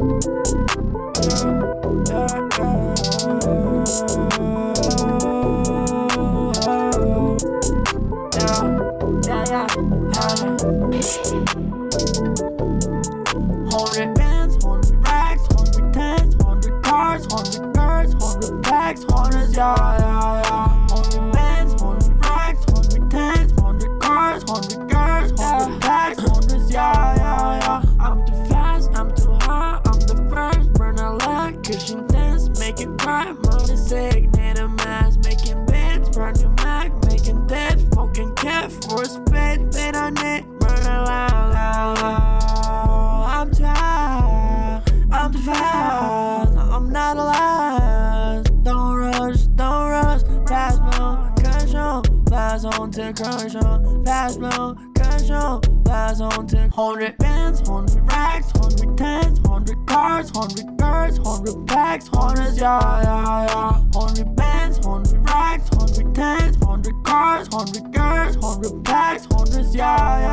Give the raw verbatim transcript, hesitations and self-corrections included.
Hundred bands, hundred racks, hundred tens, hundred cars, hundred girls, hundred packs, hundreds, yeah, yeah, yeah. Hundred bands, hundred racks, hundred tens, hundred cars, hundred girls, hundred packs, hundreds, yeah, yeah, yeah. I'm too fast, I'm too high, I'm the first, burn a lot, cushion dance, make it cry, money sick, need a mask, making beds, brand new Mac, making dips, smoking cat for a spade, bait on it, burn a loud, loud, loud. I'm too high, I'm too fast, I'm not alive. Don't rush, don't rush, fast blow, crush on, fast on to crush on, fast blow, crush on, fast on to hundred bands, hundred racks, hundred tens, hundred cars, hundred girls, hundred packs, hundreds, yeah, yeah, yeah. Hundred bands, hundred racks, hundred tens, hundred cars, hundred girls, hundred packs, hundreds, yeah, yeah.